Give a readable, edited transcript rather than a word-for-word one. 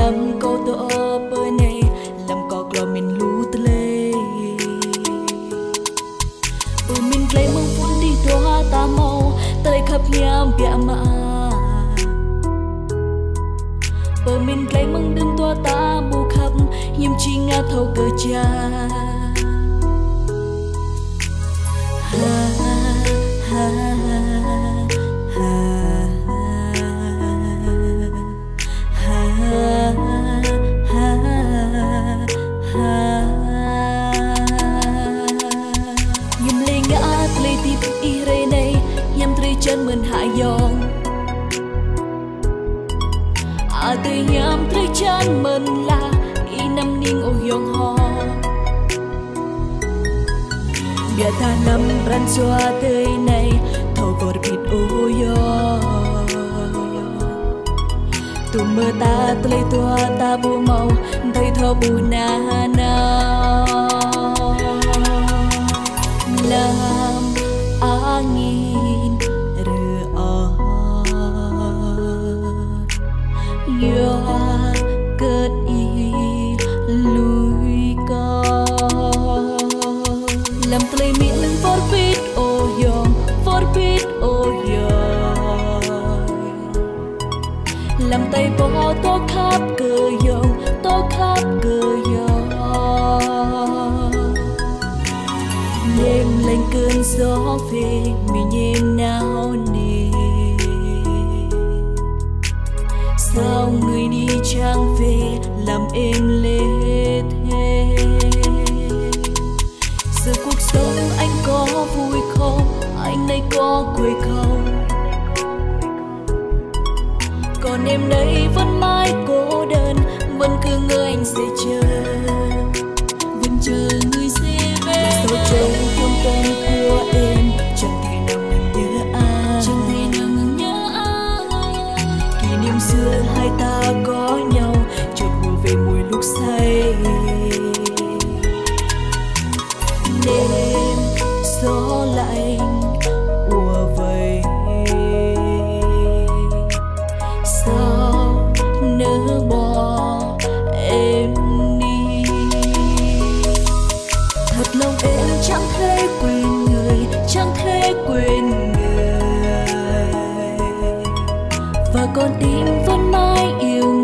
lầm câu tựa bơi này làm cò cò mình lú tê bơi mình lấy mong phút đi toa ta mau tới khắp nhám bịa mà bơi mình lấy mong đừng toa ta bu khắp nhiễm chi ngã thâu cơ cha ha ha chân mình hạ dòng từ nhắm tới chân mình là y năm niên ô yong ho bia ta nằm ran xoa tới này thâu vọt bịt ô yo tụ mơ ta tới tua ta bu màu thấy thâu bu na na làm angin yo cất y lùi co làm tay miệng forbid ô làm tay bỏ tô khắp cơ yong nhêm lên cơn gió về mình nhêm nào nề sao người đi chẳng về làm êm lê thế giờ cuộc sống anh có vui không anh này có quê không còn em đây vẫn mãi cô đơn vẫn cứ ngỡ anh sẽ chờ vẫn chờ người sẽ về sao trong tâm tâm của em chẳng thể nào ngừng nhớ ai kỷ niệm xưa hai ta có nhau chợt mùa về mùi lúc say đêm gió lạnh ùa về sao nỡ bỏ em đi thật lòng em chẳng thể quên người và con tim vẫn mãi yêu